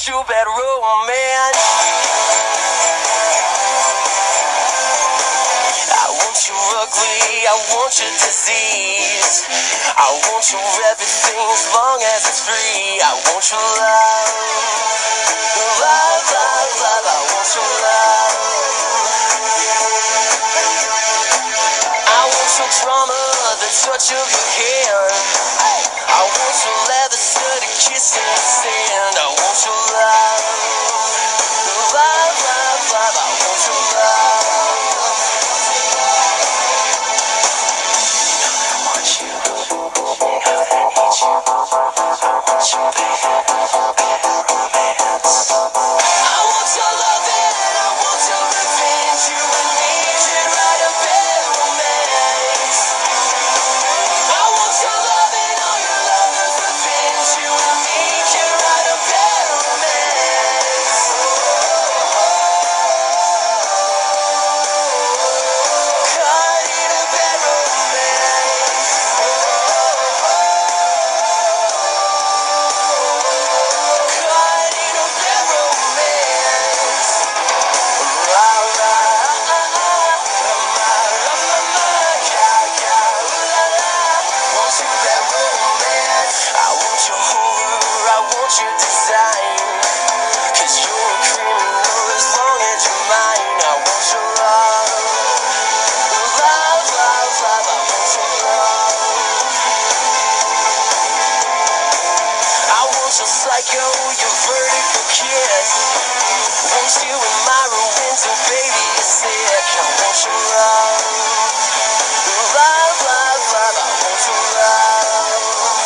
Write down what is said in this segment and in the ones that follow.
want your bad romance. I want your ugly, I want your disease. I want your everything as long as it's free. I want your love, love, love, love. I want your love. I want your drama, the touch of your hand. I want your leather studded kiss in the sand. I want your love, love, love, love. I want your love. I want you, you know that I need you. I want your bad romance. I want your love and I want your revenge. You and me can write a bad romance. I want your love and all your lovers' revenge. You and me can write a bad romance. Caught in a bad romance. Caught in a bad romance. La la la la la. Want you that romance. I want your horror, I want your design. 'Cause you're a criminal as long as you're mine. I want your love, love, love, love. I want your love. I want your psycho, your vertical kiss. Want you in my ruins, and baby, you're sick. I want your love, love, love, love. I want your love.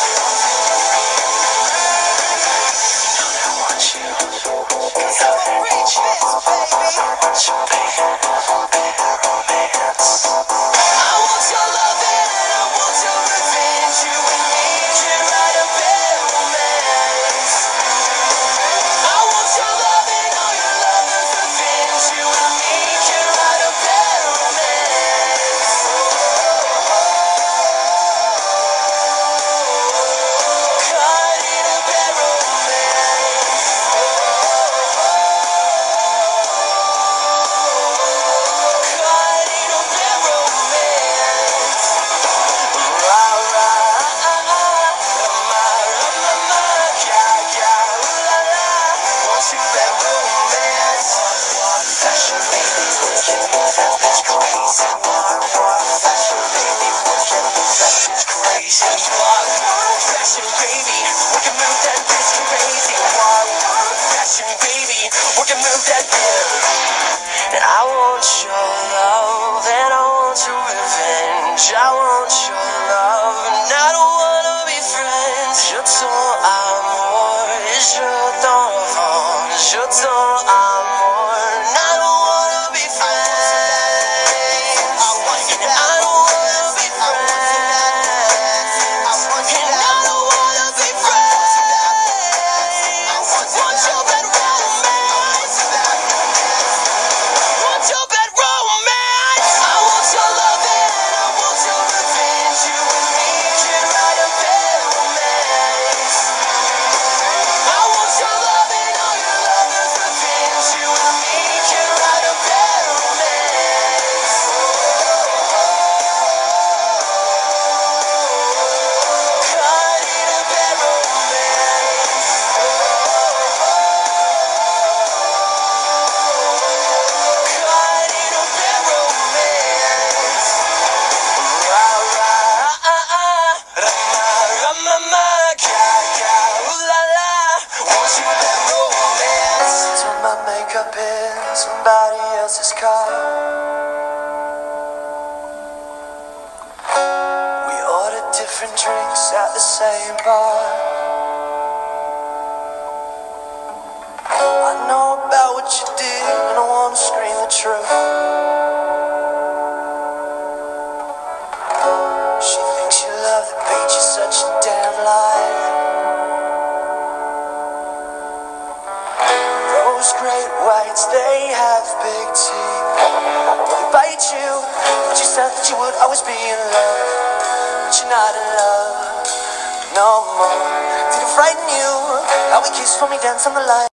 I want you, 'cause I need you. I want your bad romance. I want your love and I want your revenge. You and me can write a bad romance. I want your love and all your lovers' revenge. You and me can write a bad romance. Caught in a bad romance. Caught in a bad romance. La la la la la la. Want you that romance. Fashion baby, look at me, that bitch crazy. Fashion baby, look at me, that bitch crazy. Fashion baby, we can move that bitch crazy. Fashion baby, we can move that bitch. And I want your love and I want your revenge. I want your love and I don't wanna be friends. Je t'amour, je t'en vends. Je t'amour, and I don't wanna be friends. And I don't wanna be friends. And I don't wanna be friends. Want your bad romance. Want your bad romance. I want your love and I want your revenge. You and me can write a bad romance. I want your love and all your lovers' revenge. You and me can write a bad romance. Caught in a bad romance. Caught in a bad romance. La la la la la la. Want you that romance. Turn my makeup in somebody else's car. We ordered different drinks at the same bar. I know about what you did and I wanna scream the truth. She thinks you love the beach, you're such a damn lie. Rose great whites, they have big teeth. They bite you, but you said that you would always be in love. But you're not in love no more. Did it frighten you? How we kissed when we danced on the line.